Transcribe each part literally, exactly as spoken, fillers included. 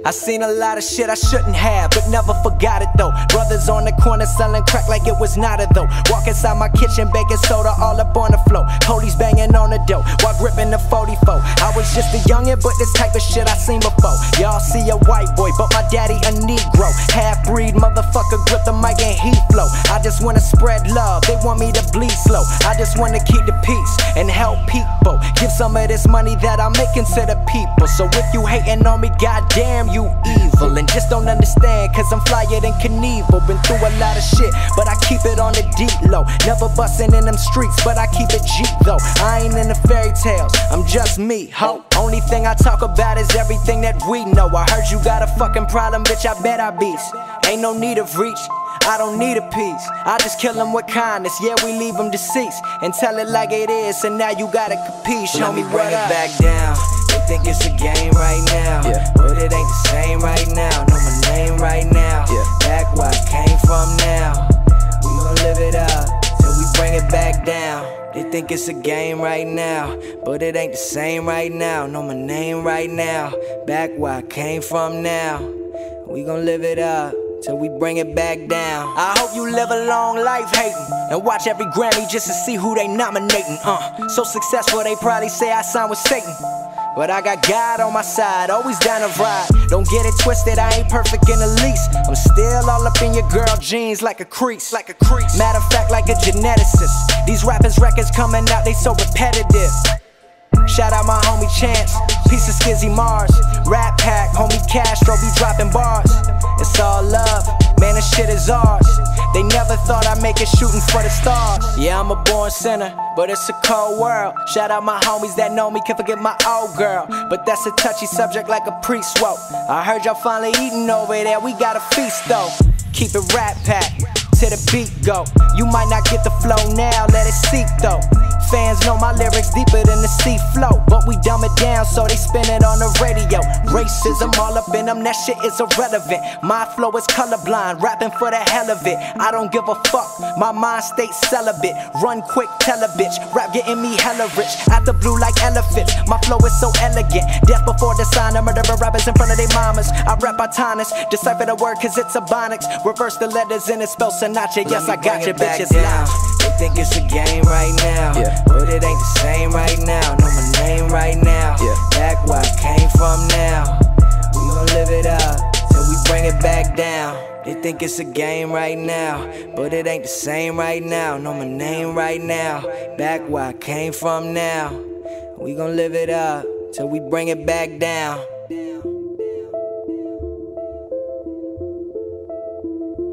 I seen a lot of shit I shouldn't have, but never forgot it though. Brothers on the corner selling crack like it was nada though. Walk inside my kitchen, baking soda all up on the floor. Police banging on the door while gripping the forty-four. I was just a youngin', but this type of shit I seen before. Y'all see a white boy, but my daddy a Negro. Half-breed motherfucker, grip the mic and heat flow. I just wanna spread love, they want me to bleed slow. I just wanna keep the peace and help people. Give some of this money that I'm making to the people. So if you hating on me, goddamn, you evil. And just don't understand, cause I'm flyer than Knievel. Been through a lot of shit, but I keep it on the deep low. Never bustin' in them streets, but I keep it G though. I ain't in the fairy tales, I'm just me, ho. Only thing I talk about is everything that we know. I heard you got a fucking problem, bitch, I bet I beast. Ain't no need of reach, I don't need a piece. I just kill them with kindness, yeah, we leave them deceased. And tell it like it is, and now you gotta capiche. Show me bring it back down. They think it's a game right now, yeah, but it ain't the same right now. Know my name right now, yeah, back where I came from now. We gon' live it up till we bring it back down. They think it's a game right now, but it ain't the same right now. Know my name right now, back where I came from now. We gon' live it up till we bring it back down. I hope you live a long life hating and watch every Grammy just to see who they nominating. Uh, so successful they probably say I signed with Satan, but I got God on my side, always down to ride. Don't get it twisted, I ain't perfect in the least. I'm still all up in your girl jeans like a crease, like a crease. Matter of fact, like a geneticist. These rappers' records coming out, they so repetitive. Shout out my homie Chance, piece of Skizzy Mars. Rap Pack, homie Castro be dropping bars. It's all love, man, this shit is ours. They never thought I'd make it shooting for the stars. Yeah, I'm a born sinner, but it's a cold world. Shout out my homies that know me, can't forget my old girl. But that's a touchy subject like a priest woke. I heard y'all finally eating over there, we got a feast though. Keep it Rap Pack, till the beat go. You might not get the flow now, let it seep though. Fans know my lyrics deeper than the sea flow, but we dumb it down so they spin it on the radio. Racism all up in them, that shit is irrelevant. My flow is colorblind, rapping for the hell of it. I don't give a fuck, my mind stays celibate. Run quick, tell a bitch, rap getting me hella rich. Out the blue like elephants, my flow is so elegant. Death before the sign, I'm murdering rappers in front of their mamas. I rap autonomous, decipher the word cause it's ebonics. Reverse the letters and it spells Sinatra. Yes, I got you, bitches loud. They think it's a game right now, yeah, but it ain't the same right now. Know my name right now, yeah, back where I came from now. We gon' live it up till we bring it back down. They think it's a game right now, but it ain't the same right now. Know my name right now, back where I came from now. We gon' live it up till we bring it back down.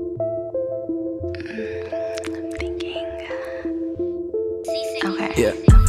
Okay. Yeah.